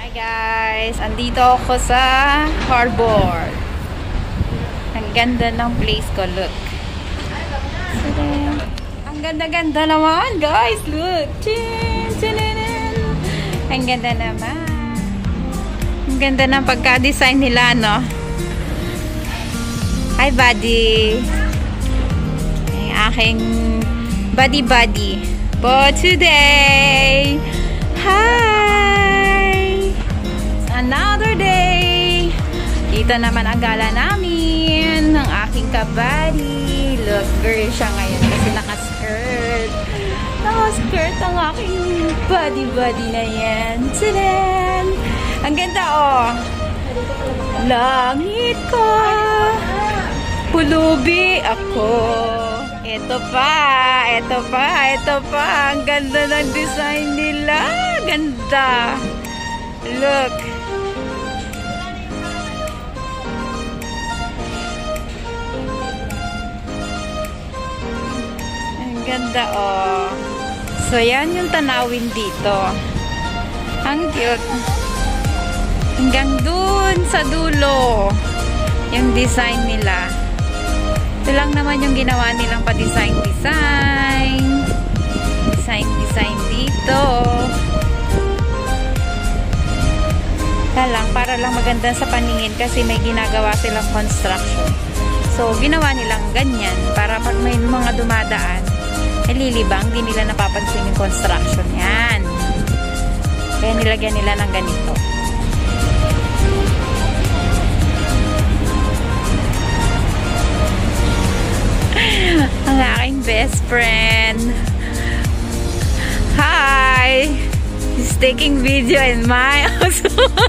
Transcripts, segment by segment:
Hi guys! Andito ako sa harbor. Ang ganda ng place ko, look. Ang ganda-ganda naman guys, look. Ang ganda naman. Ang ganda ng pagka-design nila, no? Hi buddy! Ang aking buddy for today. Hi! Another day. Dito naman ang gala namin ng aking kabady. Look, girl siya ngayon kasi naka-skirt. Naka-skirt ang aking buddy na yan. Tadaan! Ang ganda, oh. Langit ko. Pulubi ako. Ito pa. Ang ganda ng design nila. Ganda. Look. Ang ganda, oh. So, yan yung tanawin dito. Ang cute. Hanggang dun sa dulo. Yung design nila. Ito lang naman yung ginawa nilang pa-design dito. Lang para lang maganda sa paningin kasi may ginagawa silang construction. So, ginawa nilang ganyan para pag may mga dumadaan, lilibang, di nila napapansin yung construction. Yan. Kaya nilagyan nila ng ganito. Ang aking best friend. Hi! He's taking video in my house.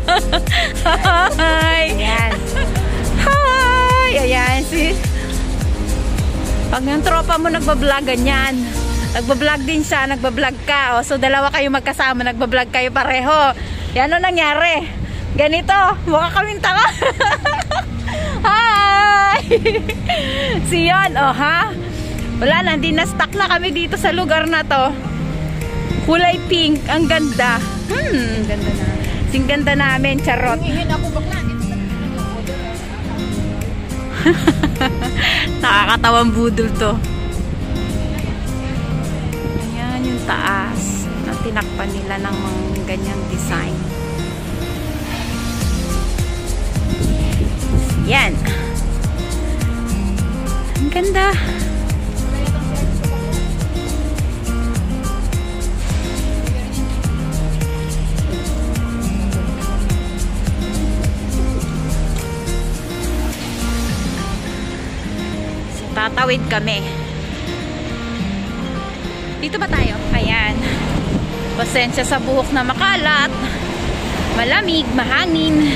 Hi! Ayan. Hi! Ayan, see? Pag yung tropa mo nagbablog, ganyan. Nagbablog din siya, nagbablog ka. O, so, dalawa kayo magkasama, nagbablog kayo pareho. Yan ang nangyari. Ganito, mukha kaming tanga. Hi! Siyan, oh ha? Wala na, hindi na-stuck na kami dito sa lugar na to. Kulay pink, ang ganda. Ganda na. Sing ganda namin, charot. Nakakatawang budol to. Ayan yung taas. Ang tinakpan nila ng mga ganyang design. Yan. Ang ganda. Tatawid kami. Dito ba tayo? Ayan. Pasensya sa buhok na makalat. Malamig, mahangin.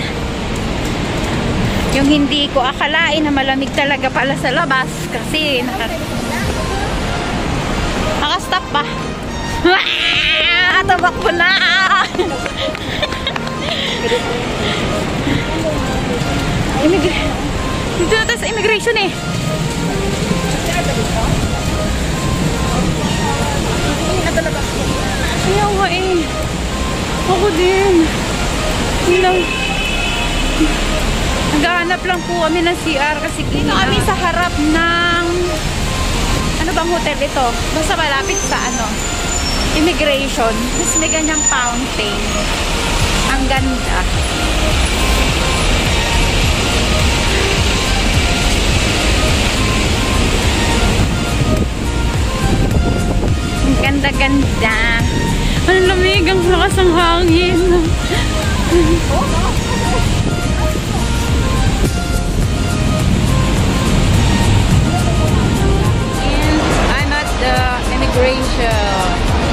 Yung hindi ko akalain na malamig talaga pala sa labas kasi nakastop pa. Tabak ko na. Dito na tayo sa immigration eh. Ayaw nga eh. Ako din. Naghahanap lang po kami ng CR kasi kami sa harap ng ano bang hotel ito? Basta malapit sa ano immigration. Tapos may ganyang fountain. Ang ganda. Ang ganda-ganda. Ang lamig, ang lakas ng hangin. And I'm at the immigration.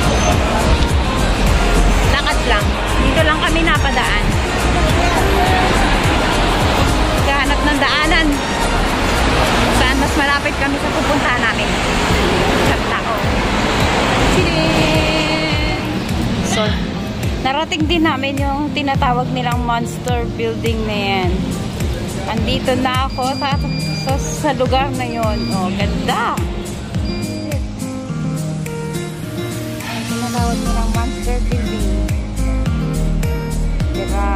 Lakad lang. Dito lang kami napadaan. Kahanap ng daanan. Saan mas malapit kami sa pupuntahan namin. Sa tao. So, narating din namin yung tinatawag nilang monster building na yan. Andito na ako sa lugar na yun. Oh, ganda! Ang tinatawag nilang monster building. Diba?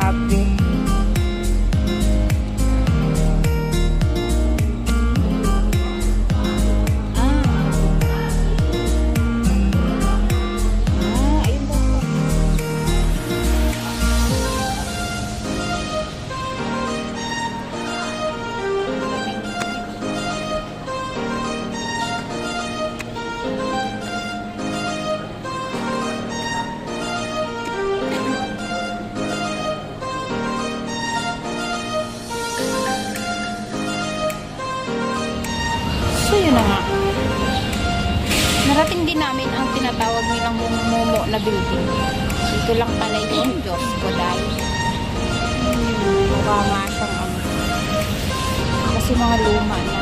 tinatawag nilang Momo na building. Dito lang pala yun. Diyos ko dahil. Mukha nga siyang ano. Kasi mga luma na.